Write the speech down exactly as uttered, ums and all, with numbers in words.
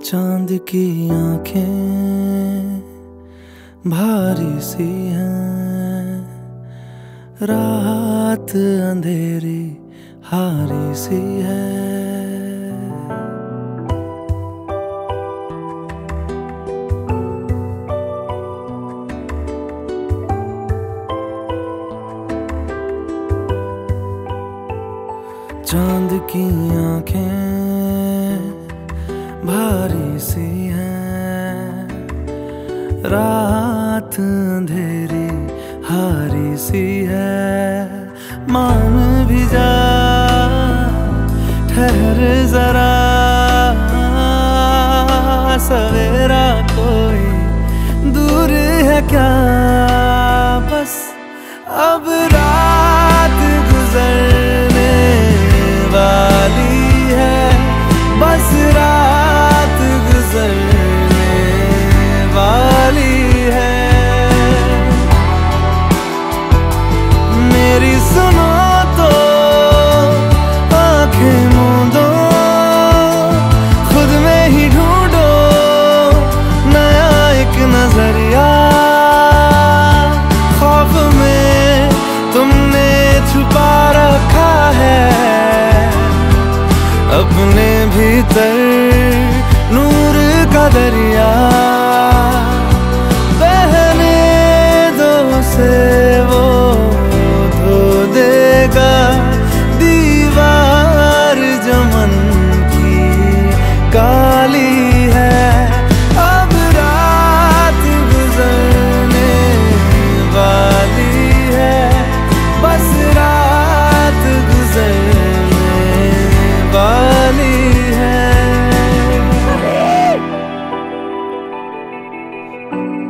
चांद की आंखें भारी सी हैं, रात अंधेरी हारी सी है। चांद की आंखें भारी सी हैं, रात अंधेरी हारी सी है। मान भी जा, ठहर जरा, सवेरा कोई दूर है क्या। बस अब रात गुजरने वाली है, बस रात गुजरने वाली है। मेरी सुनो तो आंखें मूंदो, खुद में ही ढूंढो नया एक नजरिया। खौफ में तुमने छुपा रखा है अपने भीतर नूर का दरिया। बहने दो से वो धो देगा दीवार जो मन की काली है। अब रात गुजरने वाली है, बस रात गुजरने वाली है।